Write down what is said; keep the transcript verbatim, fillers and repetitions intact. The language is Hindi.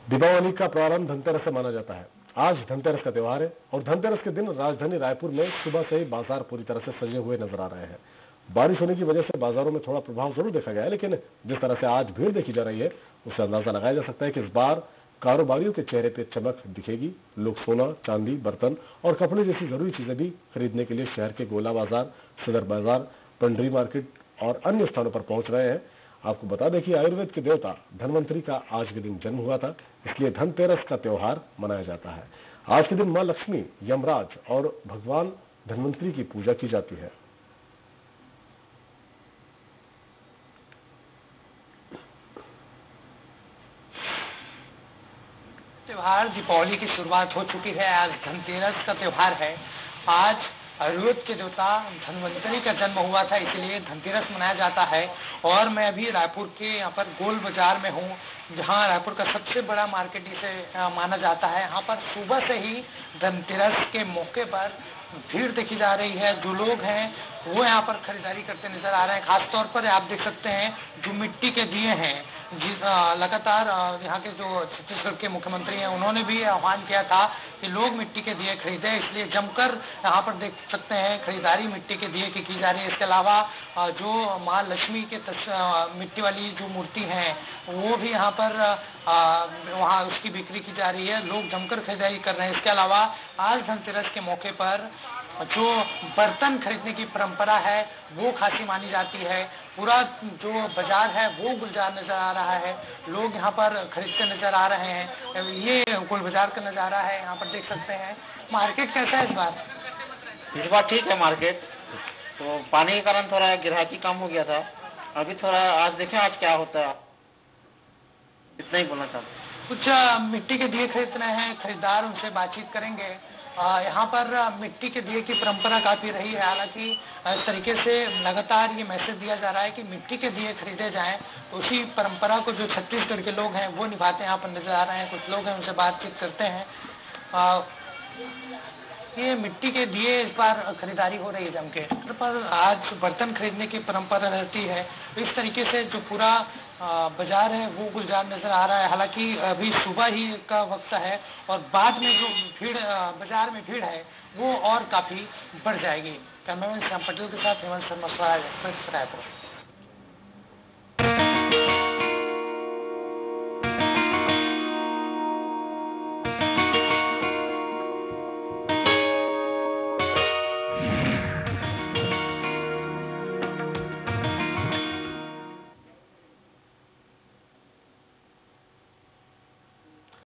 दीपावली का प्रारंभ धनतेरस से माना जाता है। आज धनतेरस का त्योहार है और धनतेरस के दिन राजधानी रायपुर में सुबह से ही बाजार पूरी तरह से सजे हुए नजर आ रहे हैं। बारिश होने की वजह से बाजारों में थोड़ा प्रभाव जरूर देखा गया है, लेकिन जिस तरह से आज भीड़ देखी जा रही है उससे अंदाजा लगाया जा सकता है कि इस बार कारोबारियों के चेहरे पर चमक दिखेगी। लोग सोना, चांदी, बर्तन और कपड़े जैसी जरूरी चीजें भी खरीदने के लिए शहर के गोला बाजार, सदर बाजार, पंडरी मार्केट और अन्य स्थानों पर पहुंच रहे हैं। आपको बता दें कि आयुर्वेद के देवता धनवंतरी का आज के दिन जन्म हुआ था, इसलिए धनतेरस का त्योहार मनाया जाता है। आज के दिन मां लक्ष्मी, यमराज और भगवान धनवंतरी की पूजा की जाती है। त्योहार दीपावली की शुरुआत हो चुकी है। आज धनतेरस का त्योहार है। आज आयुर्वेद के देवता धनवंतरी का जन्म हुआ था, इसलिए धनतेरस मनाया जाता है। और मैं अभी रायपुर के यहाँ पर गोल बाजार में हूँ, जहाँ रायपुर का सबसे बड़ा मार्केट इसे माना जाता है। यहाँ पर सुबह से ही धनतेरस के मौके पर भीड़ देखी जा रही है। जो लोग हैं वो यहाँ पर खरीदारी करते नजर आ रहे हैं। खास तौर पर आप देख सकते हैं जो मिट्टी के दिए हैं, जिस लगातार यहाँ के जो छत्तीसगढ़ के मुख्यमंत्री हैं उन्होंने भी आह्वान किया था कि लोग मिट्टी के दिए खरीदें, इसलिए जमकर यहाँ पर देख सकते हैं खरीदारी मिट्टी के दिए की की जा रही है। इसके अलावा जो माँ लक्ष्मी के मिट्टी वाली जो मूर्ति हैं वो भी यहाँ पर वहाँ उसकी बिक्री की जा रही है। लोग जमकर खरीदारी कर रहे हैं। इसके अलावा आज धनतेरस के मौके पर जो बर्तन खरीदने की परंपरा है वो खासी मानी जाती है। पूरा जो बाजार है वो गुलजार नजर आ रहा है। लोग यहाँ पर खरीदते नजर आ रहे हैं। ये गोल बाजार का नजारा है। यहाँ पर देख सकते हैं। मार्केट कैसा है इस बार? इस बार ठीक है मार्केट, तो पानी के कारण थोड़ा ग्राहकी कम हो गया था। अभी थोड़ा आज देखें आज क्या होता है, इतना ही बोलना चाहता हूँ। कुछ मिट्टी के दिए खरीद रहे हैं खरीदार, उनसे बातचीत करेंगे। यहाँ पर मिट्टी के दिए की परंपरा काफी रही है। हालांकि इस तरीके से लगातार ये मैसेज दिया जा रहा है कि मिट्टी के दिए खरीदे जाएं, तो उसी परंपरा को जो छत्तीसगढ़ के लोग हैं वो निभाते यहाँ पर नजर आ रहे हैं। कुछ लोग हैं, उनसे बातचीत करते हैं। आ, ये मिट्टी के दिए इस बार खरीदारी हो रही है जम के, पर आज बर्तन खरीदने की परंपरा रहती है। इस तरीके से जो पूरा बाजार है वो गुलजार नजर आ रहा है। हालांकि अभी सुबह ही का वक्त है और बाद में जो भीड़ बाजार में भीड़ है वो और काफी बढ़ जाएगी। कैमरामैन श्याम पटेल के साथ हेमंत शर्मा, स्वराज एक्सप्रेस, रायपुर।